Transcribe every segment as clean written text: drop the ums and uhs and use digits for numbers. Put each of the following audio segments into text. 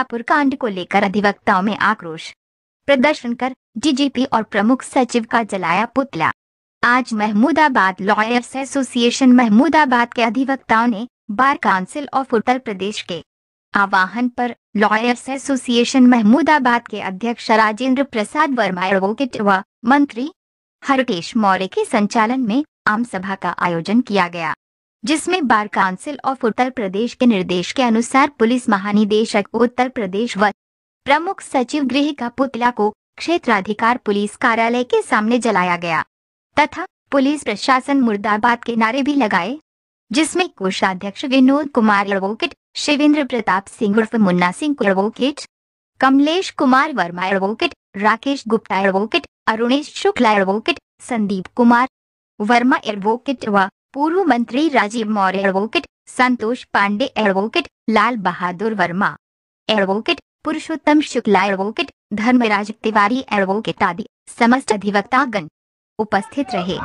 मिर्जापुर कांड को लेकर अधिवक्ताओं में आक्रोश। प्रदर्शन कर डीजीपी और प्रमुख सचिव का जलाया पुतला। आज महमूदाबाद लॉयर्स एसोसिएशन महमूदाबाद के अधिवक्ताओं ने bar council of Uttar Pradesh के आह्वान पर लॉयर्स एसोसिएशन महमूदाबाद के अध्यक्ष राजेंद्र प्रसाद वर्मा एडवोकेट व मंत्री हरकेश मौर्य के संचालन में आम सभा का आयोजन किया गया, जिसमें bar council of Uttar Pradesh के निर्देश के अनुसार पुलिस महानिदेशक उत्तर प्रदेश व प्रमुख सचिव गृह का पुतला को क्षेत्राधिकार पुलिस कार्यालय के सामने जलाया गया तथा पुलिस प्रशासन मुर्दाबाद के नारे भी लगाए, जिसमें कोषाध्यक्ष विनोद कुमार एडवोकेट, शिवेंद्र प्रताप सिंह उर्फ Munna Singh advocate, Kamlesh Kumar Verma advocate, Rakesh Gupta advocate, Arunesh Shukla advocate, Sandeep Kumar Verma advocate व पूर्व मंत्री Rajeev Maurya advocate, Santosh Pandey advocate, Lal Bahadur Verma advocate, Purushottam Shukla advocate, Dharmraj Tiwari advocate आदि समस्त अधिवक्तागण उपस्थित रहे।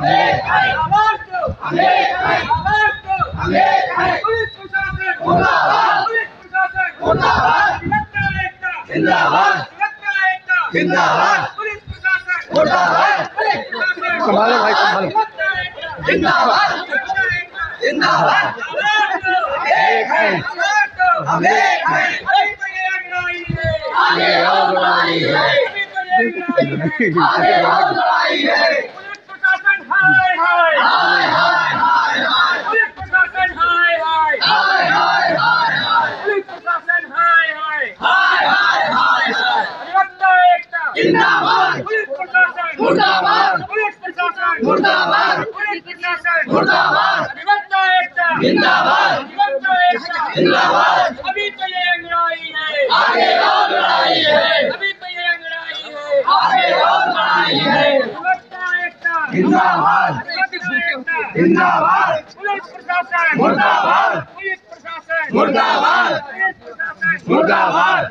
अभी तो ये अंगड़ाई है, आगे और लड़ाई है, अभी तो ये अंगड़ाई है, आगे और लड़ाई है। जिंदाबाद जिंदाबाद, पुलिस प्रशासन मुर्दाबाद, पुलिस प्रशासन मुर्दाबाद, मुर्दाबाद।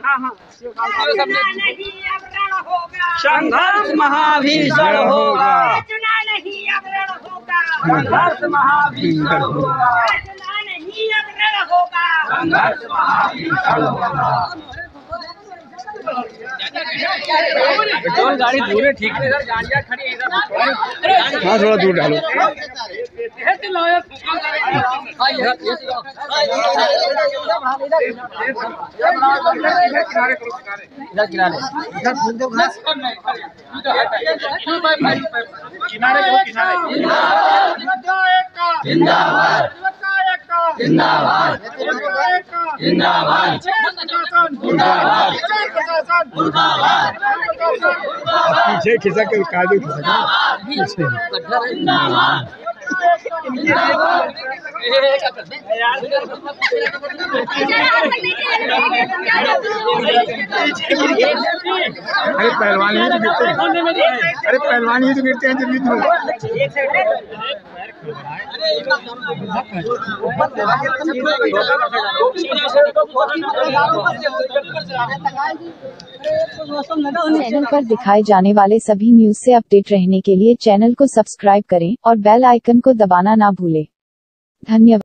संघर्ष महाभीषण होगा, नहीं अब रण होगा, संघर्ष महाभीषण होगा, नहीं अब रण होगा, संघर्ष महाभीषण होगा। गाड़ी दूर है, ठीक है सर, गाड़ियाँ खड़ी है इधर। हाँ थोड़ा दूर डालो। जिंदाबाद जिंदाबाद जिंदाबाद मुर्दाबाद मुर्दाबाद। पीछे खिसक के काजू अरे पहलवान ही तो गिरते हैं, अरे पहलवान ही तो गिरते हैं जब चैनल पर दिखाए जाने वाले सभी न्यूज से अपडेट रहने के लिए चैनल को सब्सक्राइब करें और बेल आइकन को दबाना ना भूलें। धन्यवाद।